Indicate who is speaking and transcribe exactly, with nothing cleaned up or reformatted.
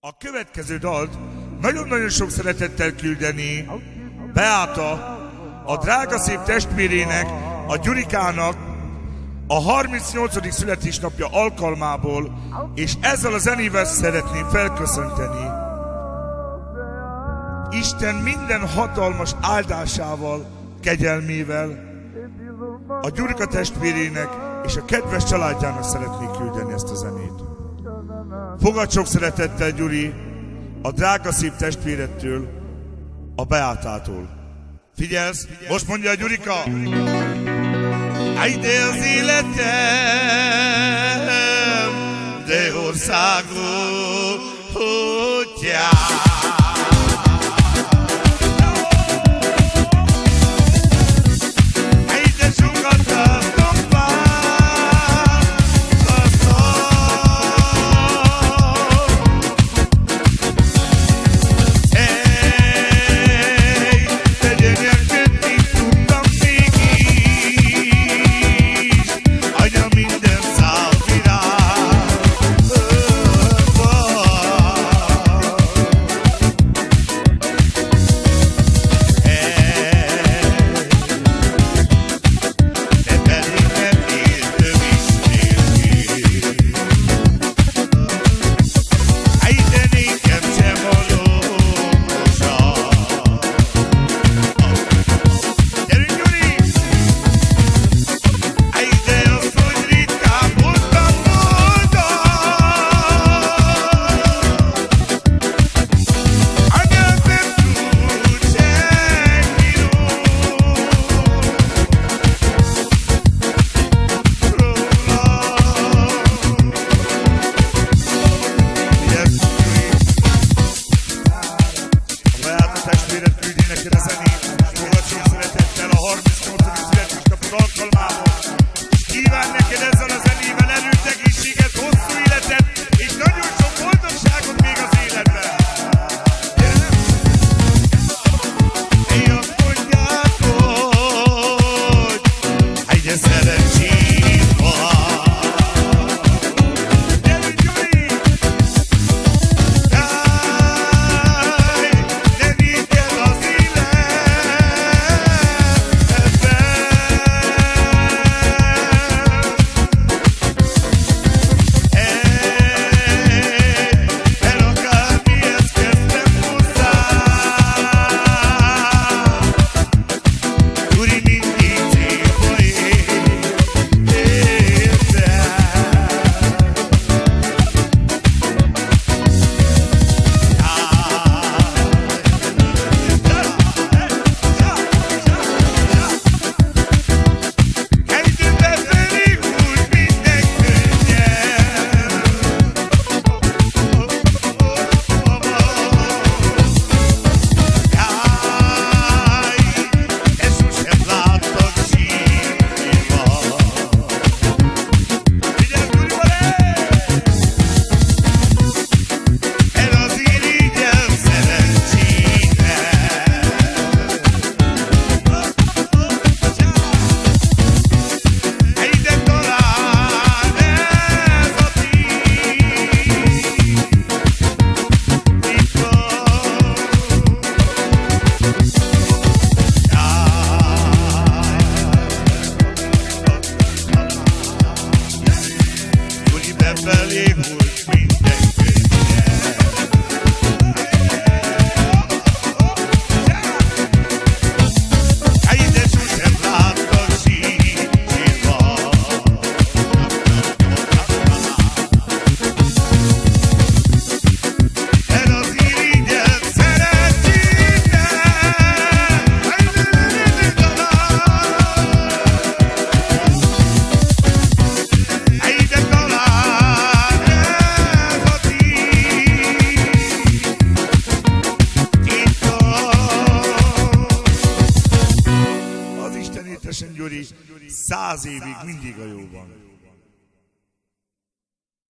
Speaker 1: A következő dalt nagyon-nagyon sok szeretettel küldeni Beáta, a drága szép testvérének, a Gyurikának a harmincnyolcadik születésnapja alkalmából, és ezzel a zenével szeretném felköszönteni Isten minden hatalmas áldásával, kegyelmével a Gyurika testvérének és a kedves családjának szeretnék küldeni ezt a zenét. Fogadd sok szeretettel, Gyuri, a drága szép testvérettől, a Beátától. Figyelsz? Most mondja a Gyurika! Áj, de az életem, de országos útján.
Speaker 2: Gyuri, száz évig mindig a jóban.